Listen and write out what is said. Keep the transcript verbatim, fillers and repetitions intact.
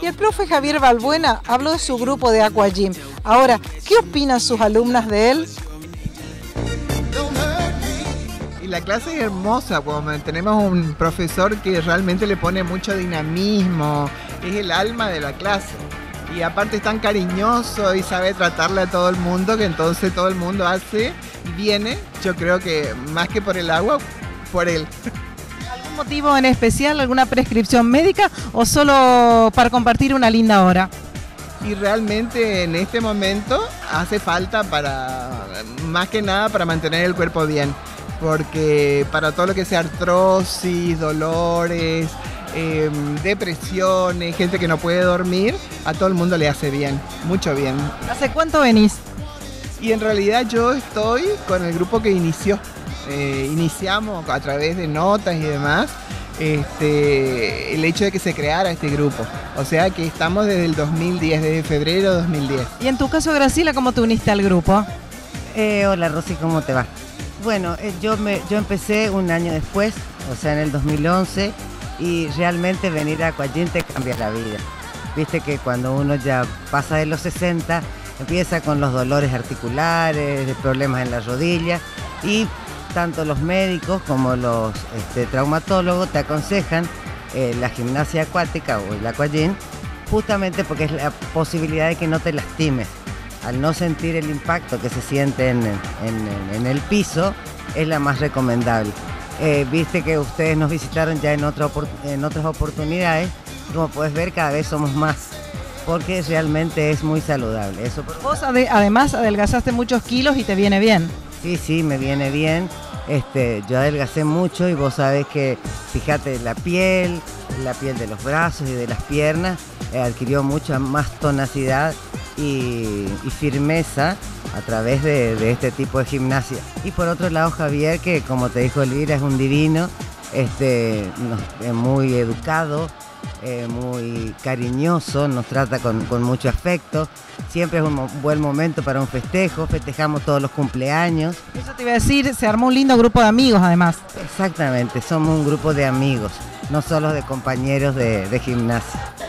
Y el profe Javier Balbuena habló de su grupo de Aqua Gym. Ahora, ¿qué opinan sus alumnas de él? Y la clase es hermosa, cuando tenemos un profesor que realmente le pone mucho dinamismo, es el alma de la clase. Y aparte es tan cariñoso y sabe tratarle a todo el mundo, que entonces todo el mundo hace y viene, yo creo que más que por el agua, por él. ¿Algún motivo en especial, alguna prescripción médica o solo para compartir una linda hora? Y realmente en este momento hace falta para, más que nada para mantener el cuerpo bien, porque para todo lo que sea artrosis, dolores, eh, depresiones, gente que no puede dormir, a todo el mundo le hace bien, mucho bien. ¿Hace cuánto venís? Y en realidad yo estoy con el grupo que inició, eh, iniciamos a través de notas y demás, este, el hecho de que se creara este grupo, o sea que estamos desde el dos mil diez, desde febrero de dos mil diez. Y en tu caso, Graciela, ¿cómo te uniste al grupo? Eh, hola Rosy, ¿cómo te va? Bueno, eh, yo, me, yo empecé un año después, o sea en el dos mil once, y realmente venir a Aqua Gym te cambia la vida. Viste que cuando uno ya pasa de los sesenta, empieza con los dolores articulares, de problemas en la rodilla, y tanto los médicos como los este, traumatólogos te aconsejan eh, la gimnasia acuática o el Aqua Gym, justamente porque es la posibilidad de que no te lastimes. Al no sentir el impacto que se siente en, en, en el piso, es la más recomendable. Eh, viste que ustedes nos visitaron ya en, otra, en otras oportunidades, como puedes ver cada vez somos más, porque realmente es muy saludable. Eso por... Vos ade además adelgazaste muchos kilos y te viene bien. Sí, sí, me viene bien. Este, yo adelgacé mucho y vos sabés que, fíjate, la piel, la piel de los brazos y de las piernas eh, adquirió mucha más tonacidad y, y firmeza a través de, de este tipo de gimnasia. Y por otro lado, Javier, que como te dijo Elvira, es un divino, este, nos, es muy educado, eh, muy cariñoso, nos trata con, con mucho afecto. Siempre es un mo- buen momento para un festejo, festejamos todos los cumpleaños. Eso te iba a decir, se armó un lindo grupo de amigos además. Exactamente, somos un grupo de amigos, no solo de compañeros de, de gimnasia.